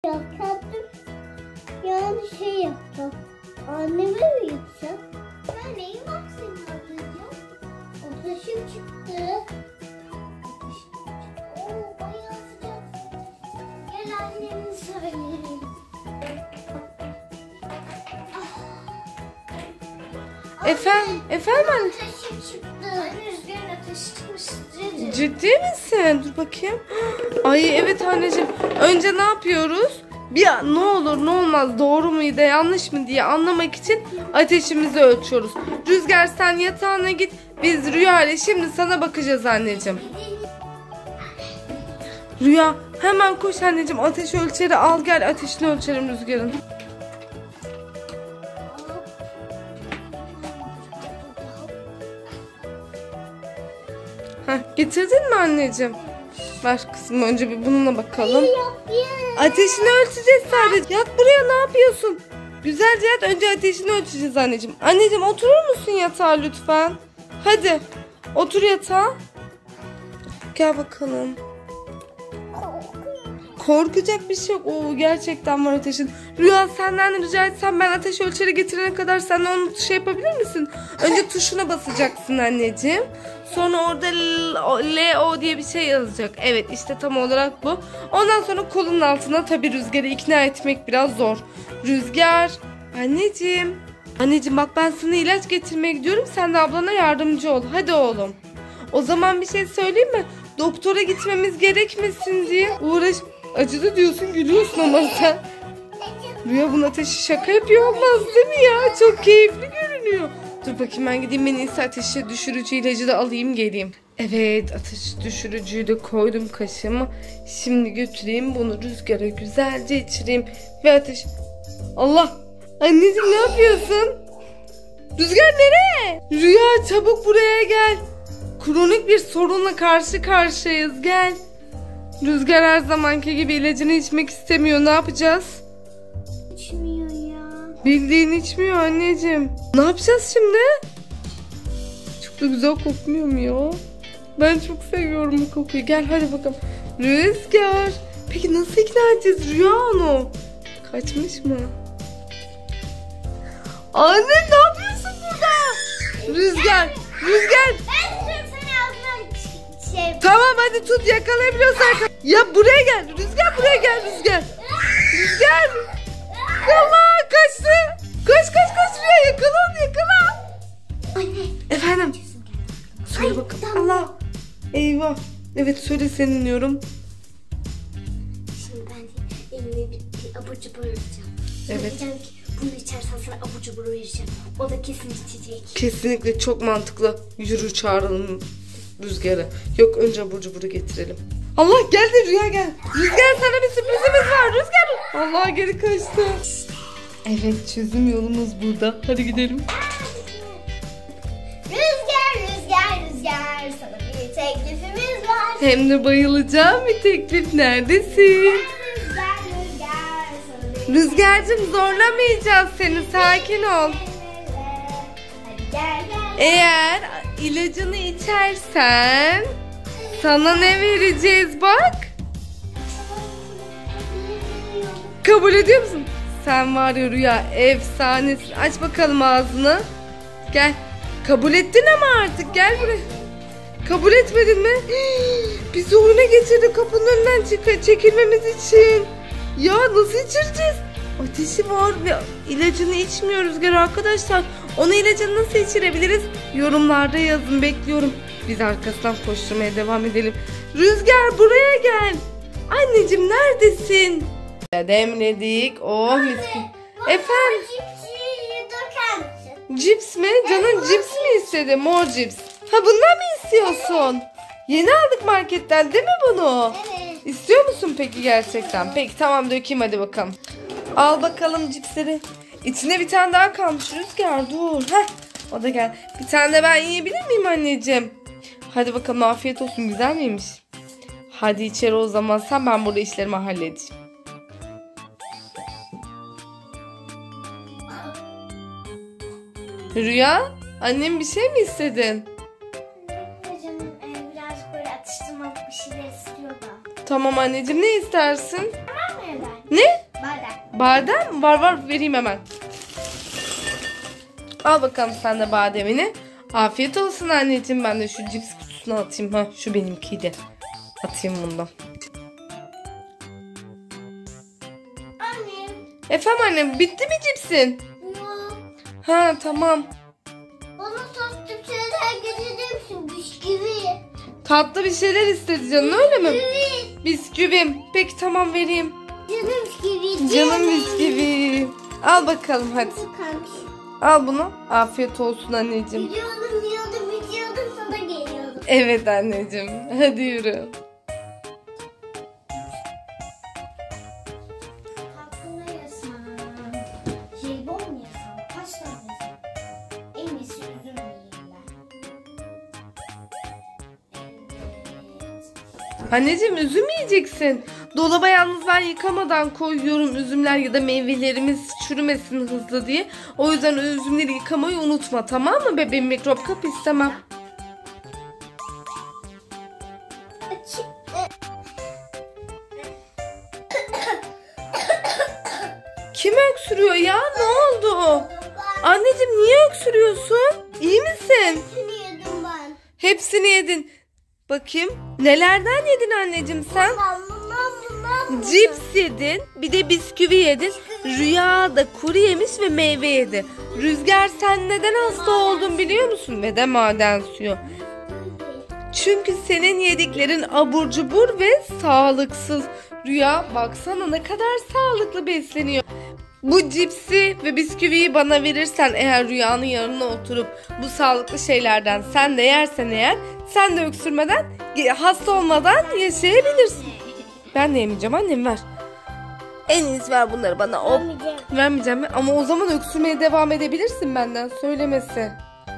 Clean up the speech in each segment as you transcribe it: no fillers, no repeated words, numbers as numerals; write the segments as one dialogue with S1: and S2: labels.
S1: Kendim yani şey yapacağım. Anneme mi gideceğim? Ben neyim bak senin ablacığım? Ateşim çıktı. Oo bayağı sıcak. Gel annemi söyleyeyim.
S2: Efendim?
S1: Ateşim çıktı. Rüzgarın ateşi çıkmış.
S2: Ciddi misin? Dur bakayım. Ay evet anneciğim. Önce ne yapıyoruz? Ne olur ne olmaz doğru muydu yanlış mı diye anlamak için ateşimizi ölçüyoruz. Rüzgar sen yatağına git. Biz Rüya ile şimdi sana bakacağız anneciğim. Rüya hemen koş anneciğim, ateş ölçeri al gel, ateşini ölçelim Rüzgar'ın. Getirdin mi anneciğim? Ver kızım, önce bir bununla bakalım. Ateşini ölçeceğiz sadece. Yat buraya, ne yapıyorsun? Güzelce yat, önce ateşini ölçeceğiz anneciğim. Anneciğim oturur musun yatağa lütfen? Hadi otur yatağa. Gel bakalım. Korkacak bir şey yok. Oo, gerçekten var ateşin. Rüya senden rica etsem, ben ateş ölçeri getirene kadar sen onu şey yapabilir misin? Önce tuşuna basacaksın anneciğim. Sonra orada LO diye bir şey yazacak. Evet işte tam olarak bu. Ondan sonra kolunun altına, tabii Rüzgar'ı ikna etmek biraz zor. Rüzgar. Anneciğim. Anneciğim bak, ben sana ilaç getirmeye gidiyorum. Sen de ablana yardımcı ol. Hadi oğlum. O zaman bir şey söyleyeyim mi? Doktora gitmemiz gerekmesin diye uğraş. Acıdı diyorsun, gülüyorsun ama sen. Rüya bunun ateşi şaka yapıyor olmaz değil mi ya? Çok keyifli görünüyor. Dur bakayım, ben gideyim, en iyisi ateşi düşürücü ilacı da alayım geleyim. Evet, ateş düşürücüyü de koydum kaşığıma. Şimdi götüreyim bunu Rüzgar'a güzelce içireyim. Ve ateş... Allah! Anneciğim ne yapıyorsun? Rüzgar nereye? Rüya çabuk buraya gel. Kronik bir sorunla karşı karşıyayız, gel. Rüzgar her zamanki gibi ilacını içmek istemiyor, ne yapacağız?
S1: İçmiyor ya.
S2: Bildiğin içmiyor anneciğim. Ne yapacağız şimdi? Çok da güzel kokmuyor mu ya? Ben çok seviyorum bu kokuyu. Gel hadi bakalım. Rüzgar. Peki nasıl ikna edeceğiz Rüya onu? Kaçmış mı? Anne ne yapıyorsun burada? Rüzgar. Rüzgar.
S1: Ben tutuyorum seni, ağzına şey.
S2: Tamam hadi tut, yakalayabiliyorsan. Ya buraya gel. Rüzgar buraya gel Rüzgar. Rüzgar. Allah kaçtı. Koş Rüya, yakala onu, yakala.
S1: Anne.
S2: Efendim. Söyle bakalım. Allah. Eyvah. Evet söyle, seni dinliyorum.
S1: Şimdi ben elime bir abur cubur alacağım.
S2: Evet.
S1: Diyeceğim ki bunu içersen sana abur cubur vereceğim. O da kesin içecek.
S2: Kesinlikle çok mantıklı. Yürü çağıralım Rüzgar'ı. Yok, önce abur cuburu getirelim. Allah geldi Rüya, gel. Rüzgar sana bir sürprizimiz var Rüzgar. Allah geri kaçtı. Evet, çözüm yolumuz burada. Hadi gidelim.
S1: Rüzgar sana bir teklifimiz var.
S2: Hem de bayılacağım bir teklif. Neredesin?
S1: Rüzgar sana bir...
S2: Rüzgar'cığım zorlamayacağız seni, sakin ol.
S1: Hadi gel.
S2: Eğer ilacını içersen sana ne vereceğiz bak. Kabul ediyor musun? Sen var ya Rüya, efsanesin. Aç bakalım ağzını. Gel. Kabul ettin ama artık gel buraya. Kabul etmedin mi? Bizi oyuna getirdi kapının önünden çekilmemiz için. Ya nasıl içireceğiz? Ateşi var ve ilacını içmiyor Rüzgar arkadaşlar. Onu ilacını nasıl içirebiliriz? Yorumlarda yazın, bekliyorum. Biz arkasından koşturmaya devam edelim. Rüzgar buraya gel. Anneciğim neredesin? Demledik. Oh mis gibi. Efendim? Cips mi? Canın cips mi istedi? Mor cips. Ha bundan mı istiyorsun? Yeni aldık marketten değil mi bunu?
S1: Evet.
S2: İstiyor musun peki gerçekten? Peki tamam, dökeyim hadi bakalım. Al bakalım cipsleri. İçine bir tane daha kalmış Rüzgar, dur. Heh, o da gel. Bir tane de ben yiyebilir miyim anneciğim? Hadi bakalım, afiyet olsun, güzel miymiş? Hadi içeri o zaman sen, ben burada işlerimi halledeceğim. Rüya, annem bir şey mi istedin?
S1: Canım birazcık böyle atıştırmalık bir şeyler istiyor da.
S2: Tamam anneciğim, ne istersin?
S1: Var mı evden?
S2: Ne? Badem var vereyim hemen. Al bakalım sen de bademini. Afiyet olsun anneciğim. Ben de şu cips kutusuna atayım. Ha, şu benimkiydi. Atayım bundan.
S1: Anne.
S2: Efendim annem, bitti mi cipsin?
S1: Yok.
S2: Ha tamam.
S1: Bana tatlı şeyler getirir misin? Bisküvi.
S2: Tatlı bir şeyler istedi canın öyle mi?
S1: Bisküvi.
S2: Bisküvim. Peki tamam vereyim.
S1: Canım bisküvi.
S2: Canım bisküvi. Al bakalım hadi.
S1: Kalmış.
S2: Al bunu. Afiyet olsun anneciğim.
S1: Biliyordum sana geliyordum.
S2: Evet anneciğim. Hadi yürü.
S1: Hakkında yasam. Jelibon mu yasam? Kaç tane yasam? En iyisi üzüm yiyeyim ben. Evet.
S2: Anneciğim üzüm mü yiyeceksin? Dolaba yalnız ben yıkamadan koyuyorum üzümler ya da meyvelerimiz çürümesin hızlı diye. O yüzden üzümleri yıkamayı unutma, tamam mı bebeğim? Mikrop kap istemem. Kim öksürüyor ya? Ne oldu? Anneciğim niye öksürüyorsun? İyi misin?
S1: Hepsini yedim ben.
S2: Hepsini yedin. Bakayım. Nelerden yedin anneciğim sen? Cips yedin, bir de bisküvi yedin. Rüya da kuru yemiş ve meyve yedi. Rüzgar, sen neden hasta oldun biliyor musun? Ve de maden suyu. Çünkü senin yediklerin abur cubur ve sağlıksız. Rüya baksana ne kadar sağlıklı besleniyor. Bu cipsi ve bisküviyi bana verirsen eğer Rüya'nın yanına oturup bu sağlıklı şeylerden sen de yersen eğer, sen de öksürmeden, hasta olmadan yaşayabilirsin. Ben de yemeyeceğim annem, ver. En iyisi ver bunları bana. Vermeyeceğim mi? Ama o zaman öksürmeye devam edebilirsin benden söylemesi.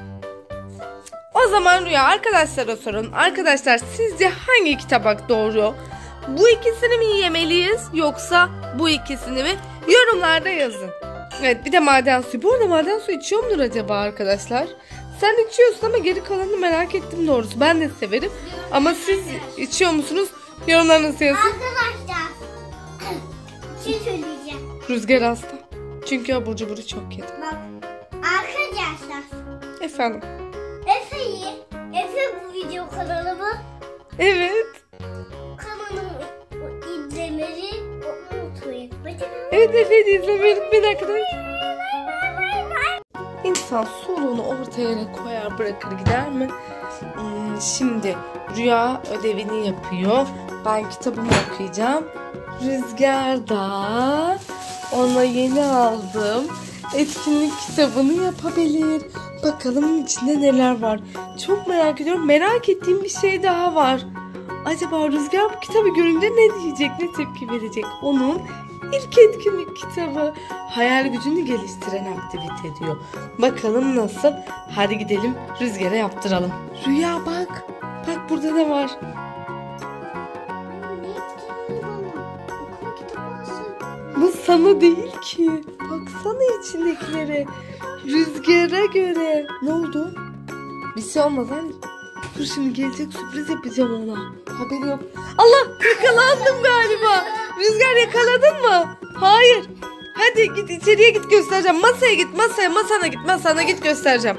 S2: O zaman Rüya arkadaşlara sorun. Arkadaşlar sizce hangi iki tabak doğru? Bu ikisini mi yemeliyiz yoksa bu ikisini mi? Yorumlarda yazın. Evet, bir de maden suyu. Bu arada maden suyu içiyor mudur acaba arkadaşlar? Sen içiyorsun ama geri kalanını merak ettim doğrusu. Ben de severim. Ama siz içiyor musunuz? Yorumlarınızı yazın.
S1: Arkadaşlar. Bir şey söyleyeceğim.
S2: Rüzgar hasta. Çünkü abur cuburu çok yedi.
S1: Bak. Arkadaşlar.
S2: Efendim?
S1: Efe bu video kanalı mı?
S2: Evet.
S1: Kanalımı izlemeyi unutmayın.
S2: Evet, Efe'yi izlemeyi unutmayın arkadaşlar. İnsan soluğunu ortaya koyar bırakır gider mi? Şimdi Rüya ödevini yapıyor. Ben kitabımı okuyacağım. Rüzgar da ona yeni aldım etkinlik kitabını yapabilir. Bakalım içinde neler var. Çok merak ediyorum. Merak ettiğim bir şey daha var. Acaba Rüzgar bu kitabı görünce ne diyecek, ne tepki verecek? Onun ilk etkinlik kitabı. Hayal gücünü geliştiren aktivite diyor. Bakalım nasıl? Hadi gidelim Rüzgar'a yaptıralım. Rüya bak. Bak burada ne var? Bu sana değil ki. Baksana içindekilere. Rüzgara göre. Ne oldu? Bir şey olmaz anne. Dur şimdi gelecek, sürpriz yapacağım ona. Haberi yok. Allah, yakalandım galiba. Rüzgar, yakaladın mı? Hayır. Hadi git içeriye, git göstereceğim. Masaya git, masana git, masana git göstereceğim.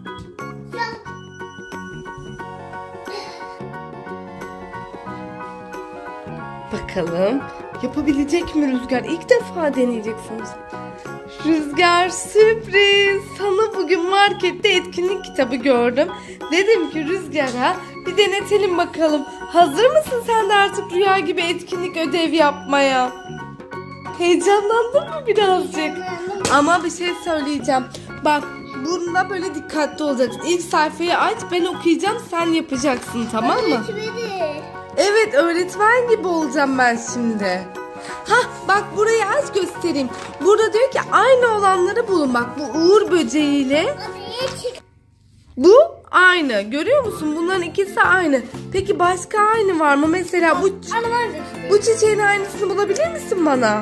S2: Bakalım yapabilecek mi Rüzgar? İlk defa deneyeceksiniz. Rüzgar, sürpriz. Sana bugün markette etkinlik kitabı gördüm. Dedim ki Rüzgar'a bir denetelim bakalım. Hazır mısın sen de artık Rüya gibi etkinlik ödev yapmaya? Heyecanlandın mı birazcık? Ama bir şey söyleyeceğim. Bak, bunda böyle dikkatli olacaksın. İlk sayfayı aç, ben okuyacağım, sen yapacaksın, tamam mı? Evet, öğretmen gibi olacağım ben şimdi. Hah, bak burayı aç göstereyim. Burada diyor ki aynı olanları bulun. Bak, bu uğur böceğiyle bu aynı. Görüyor musun? Bunların ikisi aynı. Peki başka aynı var mı? Mesela bu çiçeğin aynısını bulabilir misin bana?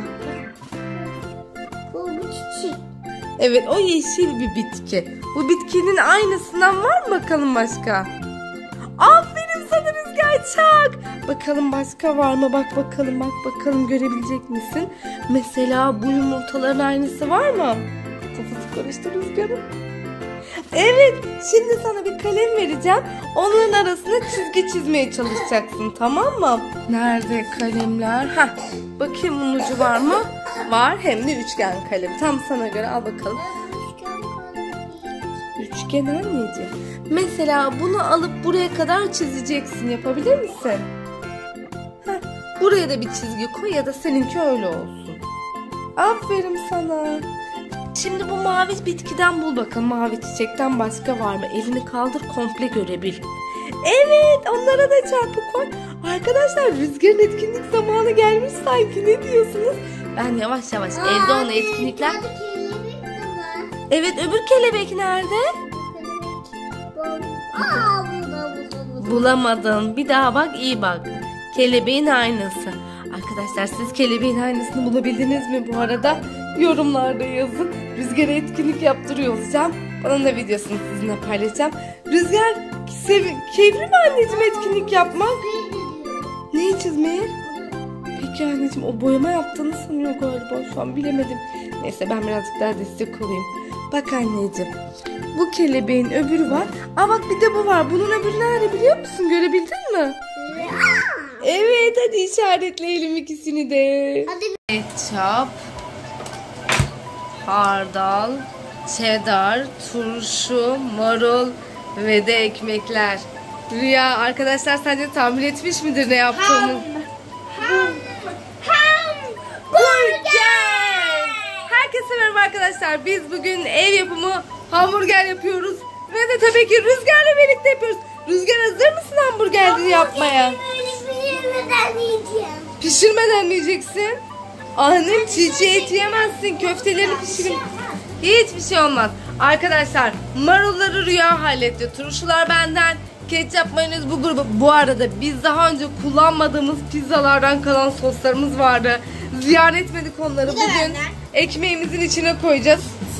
S1: Bu çiçek.
S2: Evet, o yeşil bir bitki. Bu bitkinin aynısından var mı bakalım başka? Aferin sana Rüzgar, çak. Bakalım başka var mı? Bak bakalım görebilecek misin? Mesela bu yumurtaların aynısı var mı? Kafası karıştı Rüzgar'ın. Evet, şimdi sana bir kalem vereceğim. Onların arasına çizgi çizmeye çalışacaksın, tamam mı? Nerede kalemler? Heh, bakayım bunun ucu var mı? Var, hem de üçgen kalem. Tam sana göre, al bakalım. Üçgen anneciğim. Mesela bunu alıp buraya kadar çizeceksin. Yapabilir misin? Heh, buraya da bir çizgi koy ya da seninki öyle olsun. Aferin sana. Şimdi bu mavi bitkiden bul bakalım. Mavi çiçekten başka var mı? Elini kaldır, komple görebil. Evet, onlara da çarpı koy. Arkadaşlar, Rüzgar'ın etkinlik zamanı gelmiş sanki. Ne diyorsunuz? Ben yavaş yavaş evde ona etkinlikler... Evet, öbür kelebek nerede? Bulamadın. Bir daha bak, iyi bak. Kelebeğin aynısı. Arkadaşlar, siz kelebeğin aynısını bulabildiniz mi bu arada? Yorumlarda yazın. Rüzgar'a etkinlik yaptırıyor olacağım. Onun da videosunu sizinle paylaşacağım. Rüzgar, keyifli mi anneciğim etkinlik yapmak? Neyi çizmeyi? Peki anneciğim, o boyama yaptığını sanıyor galiba, şu an bilemedim. Neyse, ben birazcık daha destek olayım. Bak anneciğim, bu kelebeğin öbürü var. Aa bak, bir de bu var. Bunun öbürü nerede biliyor musun? Görebildin mi? Evet, hadi işaretleyelim ikisini de. Ketçap, hardal, cheddar, turşu, marul ve de ekmekler. Rüya, arkadaşlar sence tahmin etmiş midir ne yaptığımız? Hamburger! Herkese merhaba arkadaşlar. Biz bugün ev yapımı hamburger yapıyoruz. Ve de tabii ki Rüzgar'la birlikte yapıyoruz. Rüzgar, hazır mısın hamburger yapmaya?
S1: Pişirmeden yiyeceğim.
S2: Pişirmeden mi yiyeceksin? Annem, çiğ et yiyemezsin. Köftelerini pişirin. Hiçbir şey olmaz. Arkadaşlar, marulları Rüya halletti. Turşular benden. Ketçap, mayonez bu grubu. Bu arada biz daha önce kullanmadığımız pizzalardan kalan soslarımız vardı. Ziyan etmedik onları. Bugün ekmeğimizin içine koyacağız.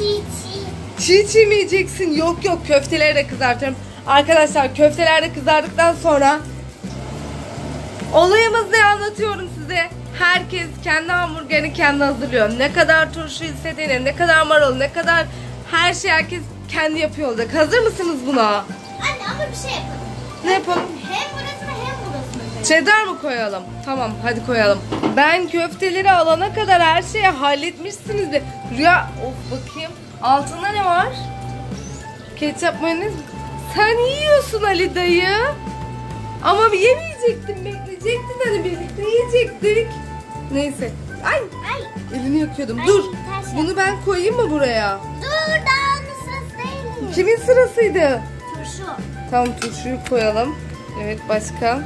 S2: Çiğ mi yiyeceksin? Yok, köfteleri de kızartıyorum. Arkadaşlar, köfteler de kızardıktan sonra olayımız ne, anlatıyorum size. Herkes kendi hamburgerini kendi hazırlıyor. Ne kadar turşu istediğini, ne kadar marul, ne kadar her şey herkes kendi yapıyor olacak. Hazır mısınız buna?
S1: Anne, ama bir şey yapalım.
S2: Ne yapalım?
S1: Hem burasına hem burasına.
S2: Cheddar mı koyalım? Tamam, hadi koyalım. Ben köfteleri alana kadar her şeyi halletmişsiniz de. Rüya, bakayım. Altında ne var? Ketçap, mayonez mi? Sen yiyorsun Ali dayı. Ama yemeyecektin, bekleyecektin, hani birlikte yiyecektik. Neyse. Ay. Elini yakıyordum. Dur. Bunu ben koyayım mı buraya?
S1: Dur, daha onun sırası değil.
S2: Kimin sırasıydı?
S1: Turşu.
S2: Tamam, turşuyu koyalım. Evet, başka?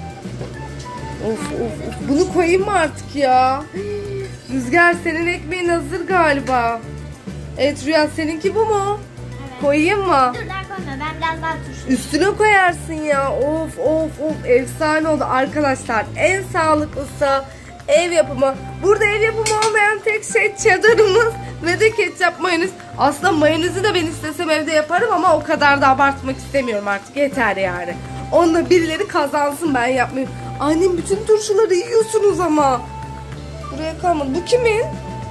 S2: Of. Bunu koyayım mı artık ya? Rüzgar, senin ekmeğin hazır galiba. Evet Rüya, seninki bu mu?
S1: Evet.
S2: Koyayım mı?
S1: Dur, daha koyma, ben biraz daha turşu.
S2: Üstüne koyarsın ya. Of, efsane oldu arkadaşlar. En sağlıklısı ev yapımı. Burada ev yapımı olmayan tek şey cheddar'ımız ve de ketçap, mayonez. Aslında mayonezi de ben istesem evde yaparım ama o kadar da abartmak istemiyorum artık. Yeter yani. Onunla birileri kazansın, ben yapmayayım. Annem, bütün turşuları yiyorsunuz ama. Buraya kalmadı. Bu kimin?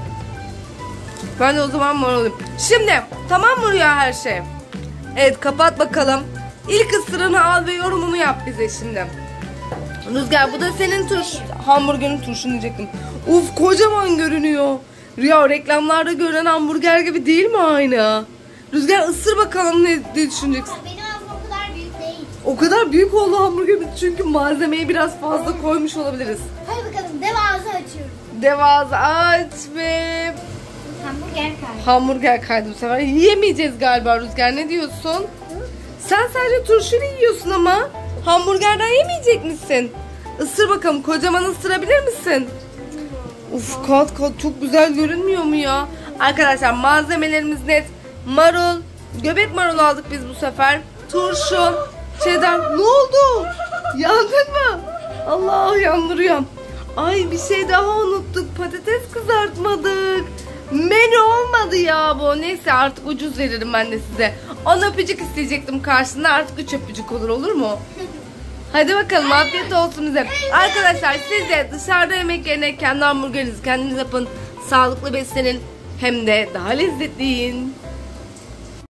S2: Ben de o zaman mor olayım. Şimdi tamam mı Rüya, her şey? Evet, kapat bakalım. İlk ısırığını al ve yorumunu yap bize şimdi. Rüzgar, bu da senin hamburgerin, turşun diyecektim. Uf, kocaman görünüyor. Rüya, reklamlarda görünen hamburger gibi değil mi aynı? Rüzgar, ısır bakalım, ne düşüneceksin?
S1: Benim ağzım o kadar büyük değil.
S2: O kadar büyük oldu hamburgerimiz çünkü malzemeyi biraz fazla koymuş olabiliriz.
S1: Hadi bakalım, dev ağzı açıyorum.
S2: Dev ağzı aç ve...
S1: Hamburger kaydı.
S2: Hamburger kaydı bu sefer. Yiyemeyeceğiz galiba Rüzgar, ne diyorsun? Sen sadece turşunu yiyorsun ama hamburgerden yemeyecek misin? Isır bakalım, kocaman ısırabilir misin? Uf, kat çok güzel görünmüyor mu ya? Arkadaşlar, malzemelerimiz net. Marul, göbek marul aldık biz bu sefer. Turşu, cheddar. Ne oldu? Yandın mı? Allah, yandırıyorum. Ay, bir şey daha unuttuk. Patates kızartmadık. Menü olmadı ya bu. Neyse, artık ucuz veririm ben de size. 10 öpücük isteyecektim karşısında. Artık 3 öpücük olur mu? Hadi bakalım afiyet olsun bize. Arkadaşlar siz de dışarıda yemek yerine kendi hamburgerinizi kendiniz yapın. Sağlıklı beslenin. Hem de daha lezzetli yiyin.